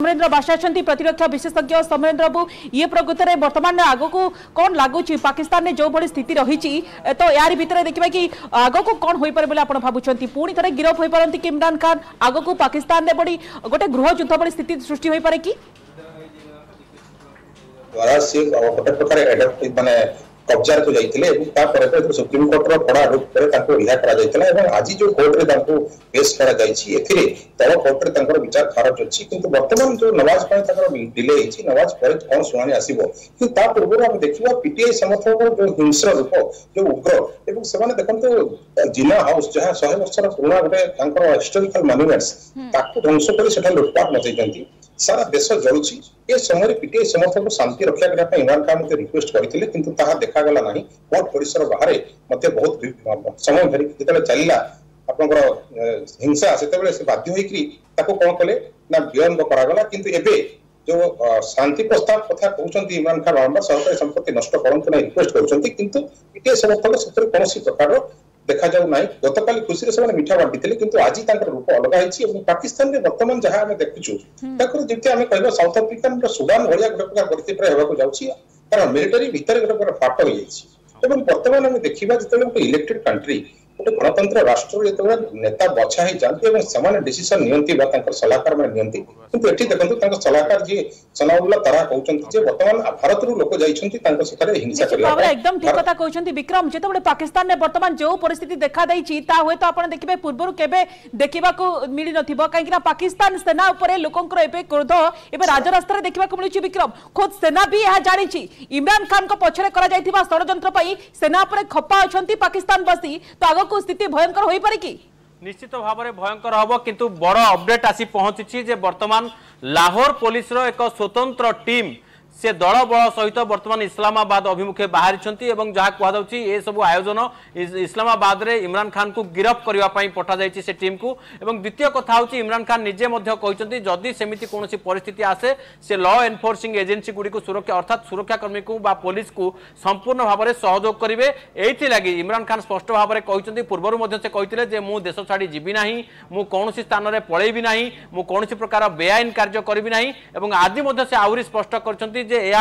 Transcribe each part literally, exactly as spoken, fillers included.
समरेन्द्र बासा प्रतिरक्षा विशेषज्ञ समरेन्द्र बाबू ये प्रकृत में बर्तमान आग को कौन लगुच पाकिस्तान में जो भाई स्थिति रही तो यार भितर देखा कि आग को कौन हो पारे आप भावुंट पुणी थे गिरफ हो पारती कि इमरान खान आग को पाकिस्तान में बड़ी गोटे गृह युद्ध बड़ी स्थिति सृष्टि हो पारे कि कब्जा को जाते सुप्रीम कोर्टर कड़ा रुख पर रिहा कर आज जो कोर्ट में पेश कर तल कोर्ट में विचार खारज अच्छी कि बर्तमान जो नवाज डिले नवाज पर कौन शुणी आसो कि पूर्व आम देखा पीटीआई समर्थक जो हिंस्र रूप जो उग्र एवं से देखो जिना हाउस जहाँ शहे वर्ष पुराना गोटे हिस्टोरिकल मॉन्यूमेंट्स ध्वंस कर लुटपाट मचाई सारा देश जलुची ए समय पीटीआई समर्थक शांति रक्षा करने इमरान खान मत रिक्वेस्ट करते किंतु ताहा देखागला ना कोर्ट परिसर बाहर मत बहुत समय धरी जो चलला आपंकर हिंसा से बाध्य होकर कौन कले ना विलंब करागला किंतु एबे जो शांति प्रस्ताव कथा कहते इमरान खान बारंबार सरकारी संपत्ति नष्ट करते ना रिक्वेस्ट करते किंतु पीटीआई समर्थक से कौन प्रकार देखा जाऊ ना गतकाली खुशी से मिठा बांटी किंतु आज रूप अलग है पाकिस्तान में बर्तमान जहाँ आम देखुचु जमी आम कह साउथ अफ्रिकान सुडान भाया गोटे प्रकार परिस्थिति होगा जाऊँगी कारण मिलिटारी भितर गोटे प्रकार फाट हो जाए बर्तमान आम देखा जो गोटे इलेक्टेड कंट्री गोटे गणतंत्र राष्ट्र जो नेता बछा ही जाती से डिसीजन नियंती सलाहकार मैंने किंतु एठी देखंतु सलाहकार जी सनाउल्लाह तारा कहउछन्ति जे वर्तमान भारत रु लोक जाइछन्ति तांको सखारे हिंसा करिया एकदम ठीक कथा कहउछन्ति विक्रम जेतबे पाकिस्तान ने वर्तमान जो परिस्थिति देखा दैछि ता होय तो आपण देखिबे पूर्वरु केबे देखिबा को मिली नथिबो काहे कि पाकिस्तान सेना ऊपर लोकंकर एबे क्रोध एबे राजरास्ता रे देखिबा को मिलुछि विक्रम खुद सेना भी यह जानिछि इमरान खान को पछरे करा जाइथिबा षडयंत्र पई सेना ऊपर खपा अछन्ति पाकिस्तान बसी तो आगो को स्थिति भयंकर होई पारे कि निश्चित भाव में भयंकर हम किंतु बड़ अपडेट आसी पहुंची जे वर्तमान लाहौर पुलिस रो एक स्वतंत्र टीम से दल बल सहित वर्तमान इस्लामाबाद अभिमुखे बाहरी जहाँ कहुच्छी ये सब आयोजन इस्लामाबाद रे इमरान खान को गिरफ करने पठा जाइए से टीम को एवं द्वितीय कथा हूँ इमरान खान निजे कहते जदि सेमिति कौन परिस्थिति आसे से लॉ एनफोर्सिंग एजेंसी गुड़ी को सुरक्षा अर्थात सुरक्षाकर्मी को बा पुलिस को संपूर्ण भाव में सहयोग करेंगे ये इमरान खान स्पष्ट भाव में कहते पूर्व से कहते मु देश छाड़ी जीवी ना मु कौन स्थान में पलैबी ना मु कौन प्रकार बेआईन कार्य करी ना आदि से आहरी स्पष्ट कर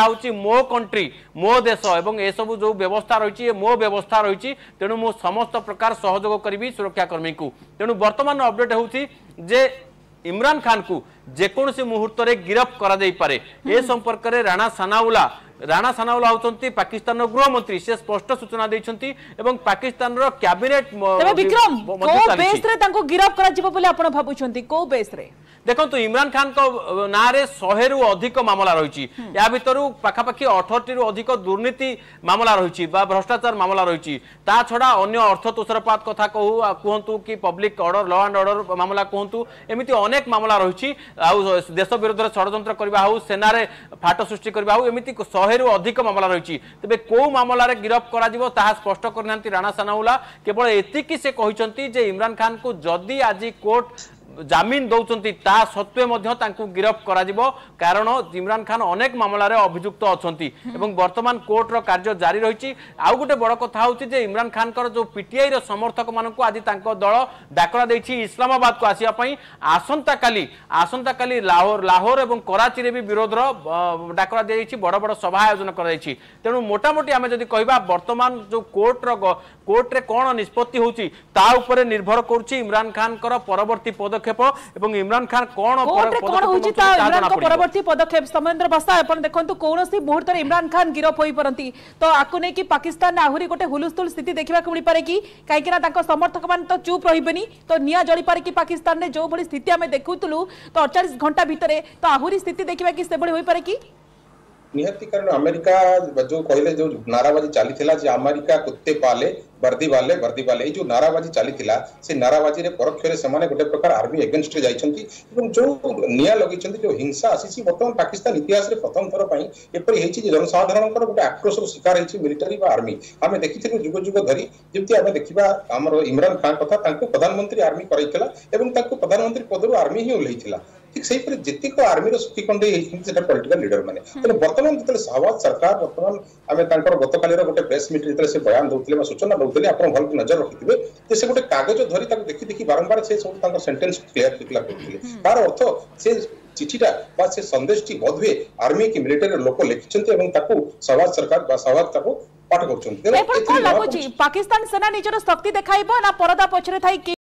मो कंट्री मो देश एवं ए सब जो व्यवस्था रही मो व्यवस्था रही तेणु मु समस्त प्रकार सहयोग करी सुरक्षाकर्मी को तेणु वर्तमान अपडेट होची जे इमरान खान को जेकोसी मुहूर्त में गिरफ करा जाई पारे ए संपर्क में राणा सनाउल्लाह राणा सनाउल्लाह होचंती पाकिस्तान गृह मंत्री से स्पष्ट सूचना देइछंती एवं पाकिस्तान रो कैबिनेट विक्रम को बेस रे तांको गिरफ करा जिवो बोले आपण भाबुछंती को बेस रे देखो तो इमरान खान को ना रे सौ रु अधिक मामला रही या भितर पाखापाखि अठर रु अधिक दुर्नीति मामला रही भ्रष्टाचार मामला रही ता छड़ा अन्य अर्थ तुषारपात कथा कहू कहतु कि public order law and order मामला कहतु एमती अनेक मामला रही देश विरोध षड्यंत्र करबा हो सेना रे फाट सृष्टि करबा हो एमती सौ रु अधिक मामला रही तेबे को मामला रे गिरफ करा जिवो ताहा स्पष्ट करनांती राणा सनाउल्लाह केवल एतिकी से कहिसंती जे इमरान खान को जदी आज कोर्ट जामिन दौरान ता सत्वे गिरफ करा जिवो कारण इमरान खान अनेक मामला रे अभियुक्त अछंती एवं वर्तमान कोर्ट रो कार्य जारी रही आउ गोटे बड़ कथा होची जे इमरान खान कर जो पीटीआई रो समर्थक मानकु आज तांको दल डाकरा देछि इस्लामाबाद को आसिया पई आसंता काली आसंता काली लाहौर लाहौर एवं कराची रे भी विरोध रो डाकरा देछि बड़ बड़ सभा आयोजन कर देछि तेणु मोटा मोटी आमे जदि कहबा वर्तमान जो कोर्ट रो कोर्ट रे कोन निष्पत्ति होची ता ऊपर निर्भर करछि इमरान खान कर परवर्ती पद एवं इमरान खान कौन परवर्ती पदक्षेप समरेन्द्र बासा देखो कौन मुहूर्त इमरान खान गिरफ हो पारती तो आपको नहीं कि पाकिस्तान आहरी गोटे हुलस्थुल स्थिति देखा मिल पारे कि कहीं समर्थक मान तो चुप रही तो निया जली पारे कि पाकिस्तान में जो भाई स्थिति आम देखुलू तो अड़चाश घंटा भितर तो आहरी स्थिति देखा कि से हो पारे कि निहती कारण अमेरिका जो कहले जो नाराबाजी चली अमेरिका कुत्ते पाले वर्दी वाले वर्दी वाले जो नाराबाजी चली से नाराबाजी परोक्ष से गोटे प्रकार आर्मी एगेन्स्ट जाइछंती जो निया लगी जो हिंसा आसी बर्तमान पाकिस्तान इतिहास रे प्रथम थर पर एपरी जनसाधारण गोटे आक्रोश शिकार होती मिलिटारी आर्मी आम देखी जुग जुग धरी जमी आम देखा आम इमरान खान कथा प्रधानमंत्री आर्मी कराइला प्रधानमंत्री पदर आर्मी ही ओह्लैला ठीक से जितिक आर्मी सुखी कंडे पॉलिटिकल लीडर मैंने तेनाली बर्तमान जो शाहबाज सरकार बर्तमान आम गतकाली गोटे प्रेस मीट जो से बयान दौते सूचना दौते आप भल नजर रखिथे से गोटे कागज धरी देखी देखी बारंबार से सब सेंटेंस क्लियर क्लियर करते तार अर्थ से चिठीटा बा से संदेशटी बोधवे आर्मी की मिलिटरी लोक लिखिଛନ୍ତି ଏବଂ ତାକୁ ସଭାଜ ସରକାର ବା ସଭାଜ ତାକୁ ପାଠ କରୁଛନ୍ତି। ପାକିସ୍ତାନ ସେନା ନିଜର ଶକ୍ତି ଦେଖାଇବ ନା ପରଦା ପଛରେ ଥାଇ